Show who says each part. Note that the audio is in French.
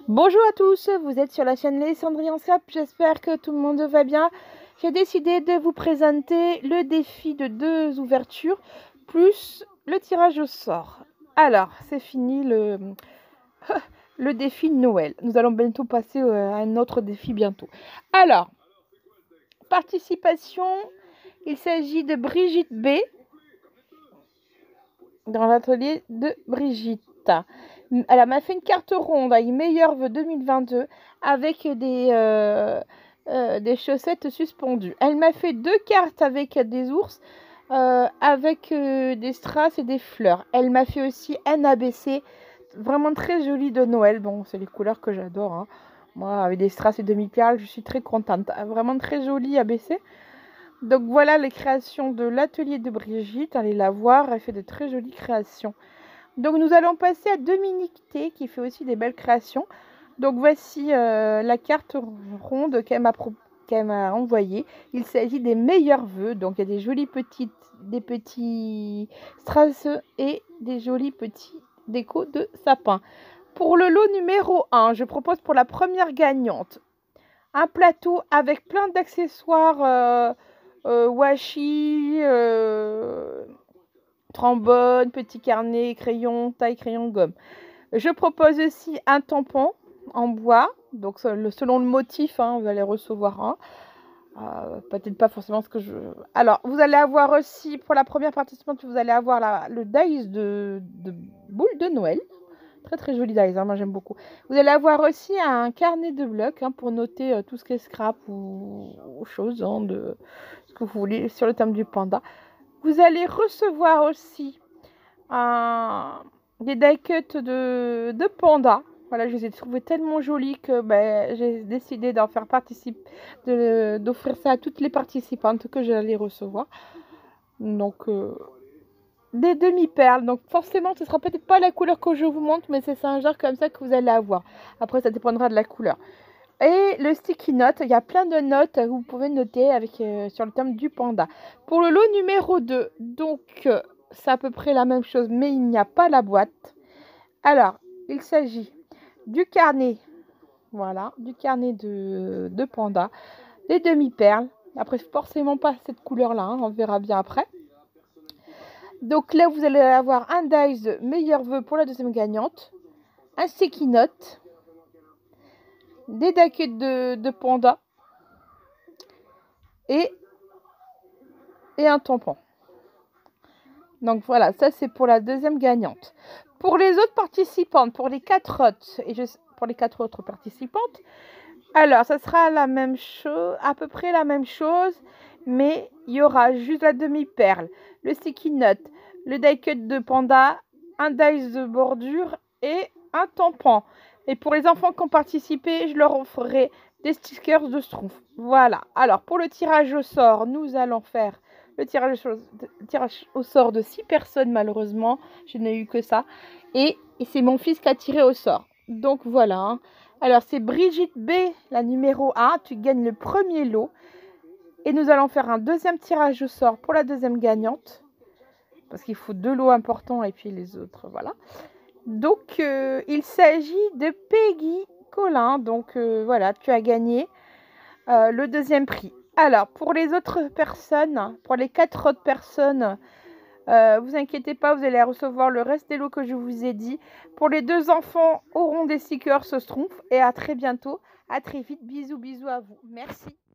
Speaker 1: Bonjour à tous, vous êtes sur la chaîne Les Cendrillon Swap, j'espère que tout le monde va bien. J'ai décidé de vous présenter le défi de 2 ouvertures plus le tirage au sort. Alors, c'est fini le défi de Noël. Nous allons bientôt passer à un autre défi bientôt. Alors, participation, il s'agit de Brigitte B. Dans l'atelier de Brigitte. Elle m'a fait une carte ronde avec meilleur vœu 2022 avec des chaussettes suspendues. Elle m'a fait 2 cartes avec des ours, avec des strass et des fleurs. Elle m'a fait aussi un ABC vraiment très joli de Noël. Bon, c'est les couleurs que j'adore, hein. Moi, avec des strass et demi-perles, je suis très contente. Vraiment très joli ABC. Donc voilà les créations de l'atelier de Brigitte. Allez la voir, elle fait de très jolies créations. Donc nous allons passer à Dominique T qui fait aussi des belles créations. Donc voici la carte ronde qu'elle m'a envoyée. Il s'agit des meilleurs vœux. Donc il y a des petits strass et des jolis petits décos de sapin. Pour le lot numéro 1, je propose pour la première gagnante un plateau avec plein d'accessoires washi, trombone, petit carnet, crayon, taille, crayon, gomme. Je propose aussi un tampon en bois, donc selon le motif, hein, vous allez recevoir un. Peut-être pas forcément ce que je veux. Alors, vous allez avoir aussi, pour la première participante, vous allez avoir le dice de boule de Noël. Très très joli dice, hein, moi j'aime beaucoup. Vous allez avoir aussi un carnet de blocs, hein, pour noter tout ce qui est scrap ou choses, hein, de ce que vous voulez sur le thème du panda. Vous allez recevoir aussi des die cuts de panda. Voilà, je les ai trouvés tellement jolis que j'ai décidé d'en faire d'offrir ça à toutes les participantes que j'allais recevoir. Donc, des demi-perles. Donc, forcément, ce sera peut-être pas la couleur que je vous montre, mais c'est un genre comme ça que vous allez avoir. Après, ça dépendra de la couleur. Et le sticky note, il y a plein de notes que vous pouvez noter sur le thème du panda. Pour le lot numéro 2, donc c'est à peu près la même chose, mais il n'y a pas la boîte. Alors, il s'agit du carnet, voilà, du carnet de panda, des demi-perles. Après, forcément pas cette couleur-là, hein, on verra bien après. Donc là, vous allez avoir un dice meilleur vœu pour la deuxième gagnante, un sticky note, des daquets de panda et un tampon. Donc voilà, ça c'est pour la deuxième gagnante. Pour les autres participantes, pour les 4 autres, pour les 4 autres participantes, alors ça sera la même chose, à peu près la même chose, mais il y aura juste la demi-perle, le sticky note, le die cut de panda, un dice de bordure et un tampon. Et pour les enfants qui ont participé, je leur offrirai des stickers de Schtroumpf. Voilà. Alors pour le tirage au sort, nous allons faire le tirage au sort de 6 personnes, malheureusement. Je n'ai eu que ça. Et c'est mon fils qui a tiré au sort. Donc voilà, hein. Alors c'est Brigitte B, la numéro 1. Tu gagnes le premier lot. Et nous allons faire un deuxième tirage au sort pour la deuxième gagnante. Parce qu'il faut 2 lots importants et puis les autres, voilà. Donc il s'agit de Peggy Colin. Donc voilà, tu as gagné le deuxième prix. Alors, pour les autres personnes, pour les 4 autres personnes, vous inquiétez pas, vous allez recevoir le reste des lots que je vous ai dit. Pour les 2 enfants, auront des stickers Schtroumpf. Et à très bientôt, à très vite. Bisous, bisous à vous. Merci.